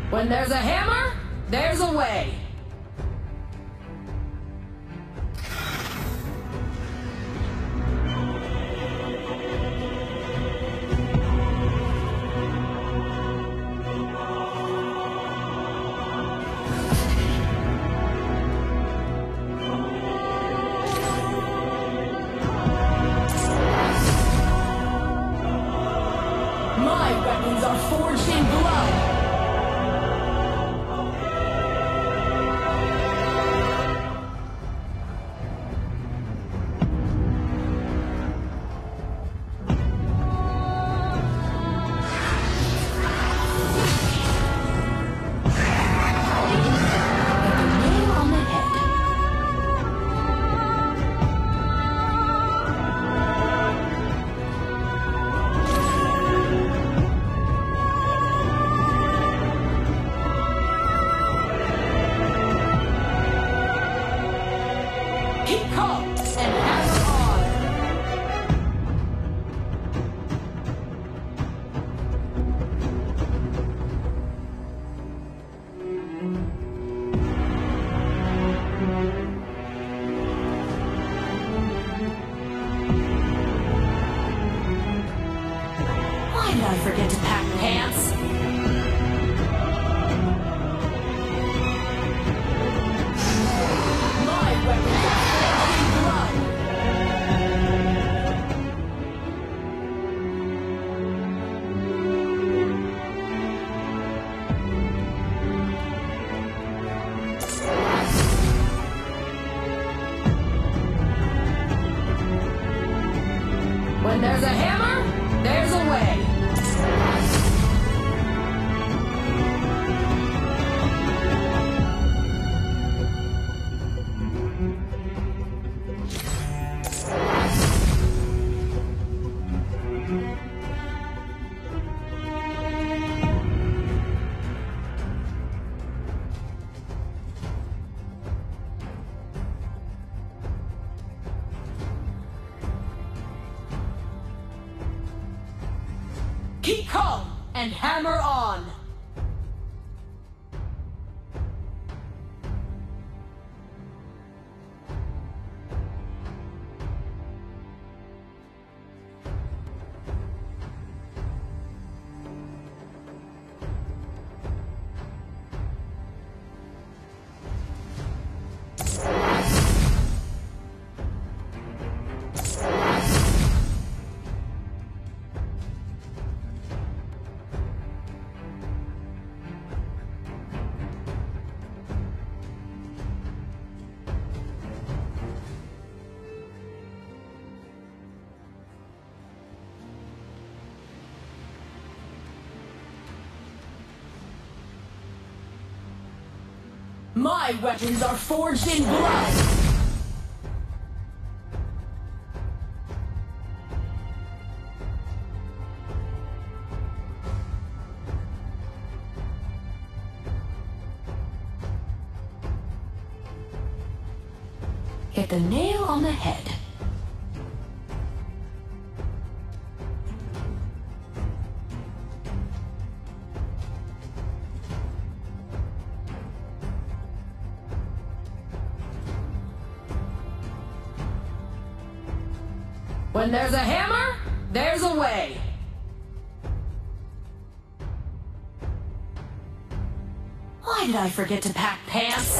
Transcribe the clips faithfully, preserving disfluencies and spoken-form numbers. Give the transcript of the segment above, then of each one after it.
When there's a hammer, there's a way. My weapons are forged in blood. Why did I forget to pack pants? My weapons are forged in blood. When there's a hammer, there's a way. Keep calm and hammer on. My weapons are forged in blood. Hit the nail on the head. When there's a hammer, there's a way. Why did I forget to pack pants?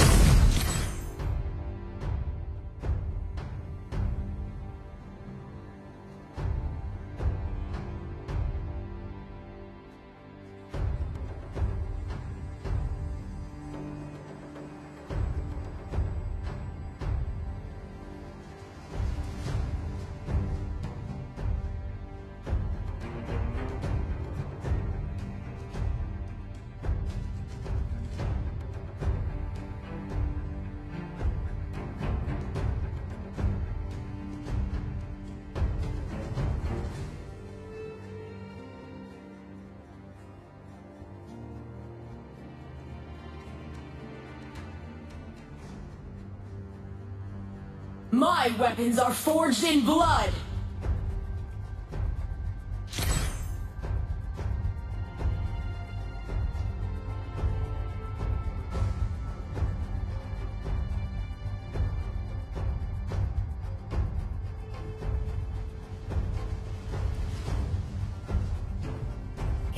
My weapons are forged in blood!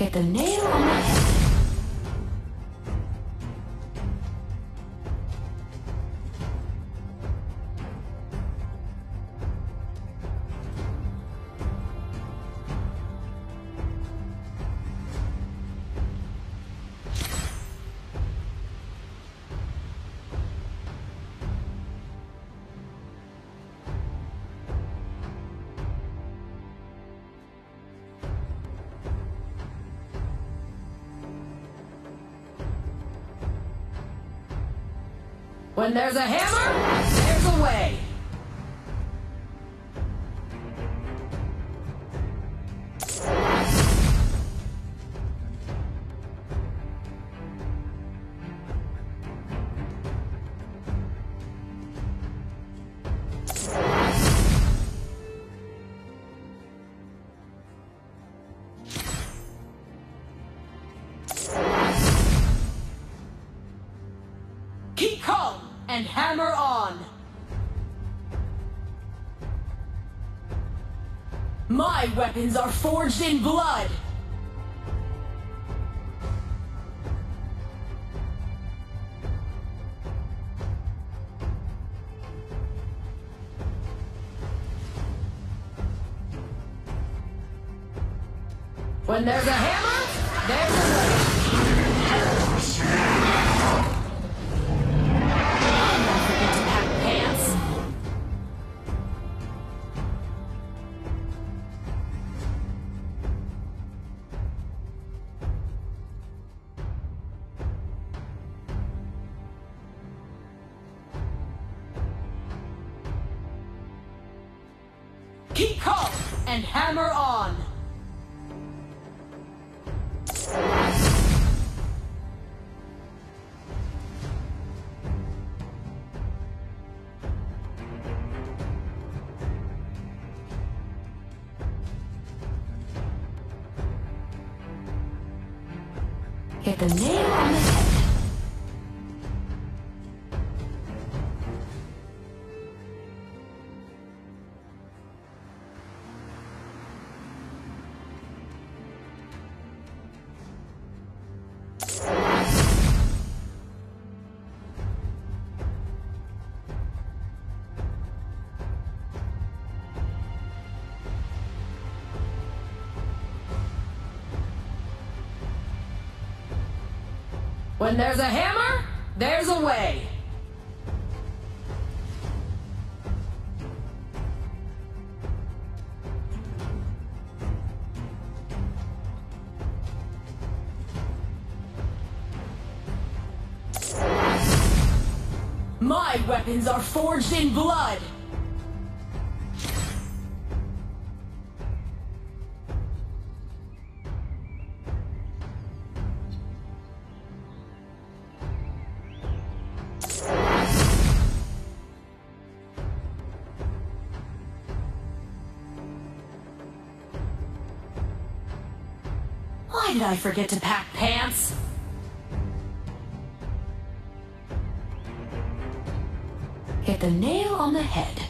Hit the nail on the head. When there's a hammer, there's a way. Keep calm and hammer on. My weapons are forged in blood. When there's a hammer, there's a way. Keep calm and hammer on. Hit the nail on the head. When there's a hammer, there's a way. My weapons are forged in blood. Why did I forget to pack pants? Hit the nail on the head.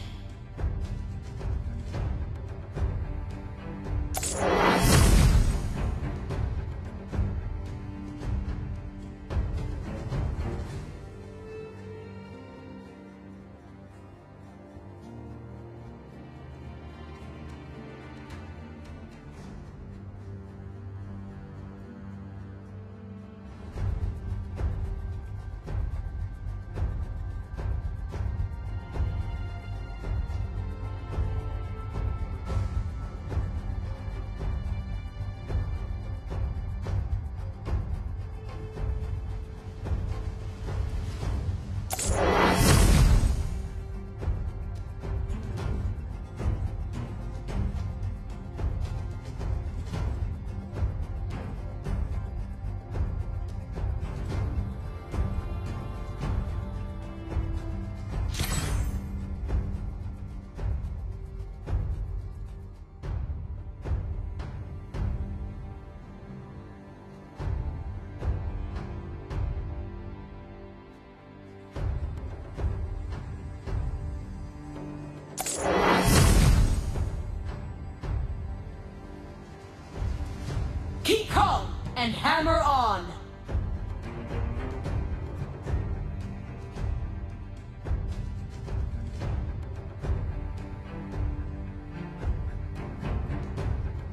and hammer on!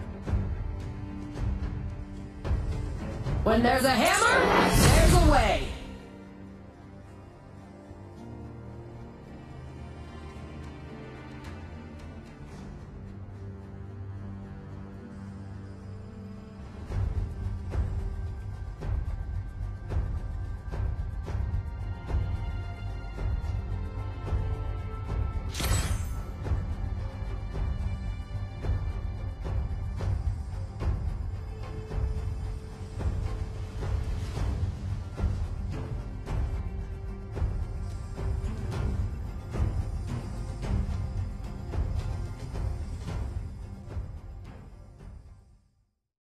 When there's a hammer, there's a way!